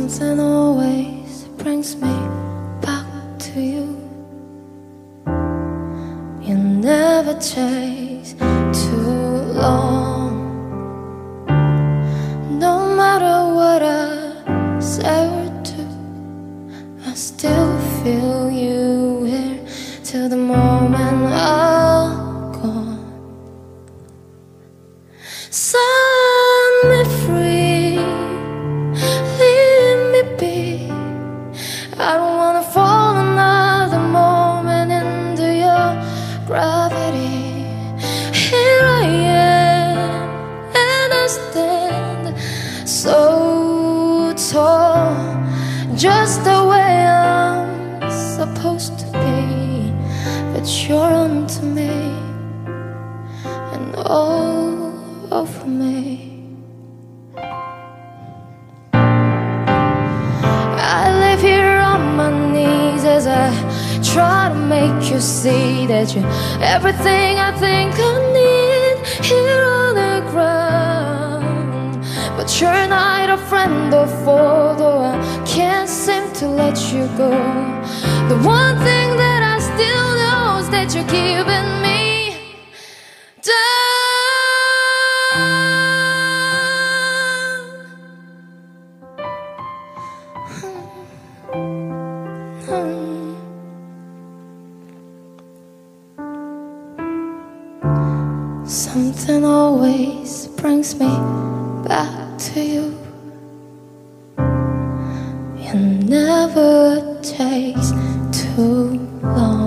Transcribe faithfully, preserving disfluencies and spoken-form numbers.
Something always brings me back to you. You never takes too long. No matter what I say or do, I still feel you here till the moment I'm gone. Set me free, leave me be. I don't wanna fall another moment into your gravity. Here I am, and I stand so tall, just the way I'm supposed to be. But you're onto me and all over me. I live here on my knees as I try to make you see that you're everything I think I need here on the ground. But you're not a friend or foe, though I can't seem to let you go. The one thing that I still know is that you're keeping me down. Something always brings me back to you. It never takes too long.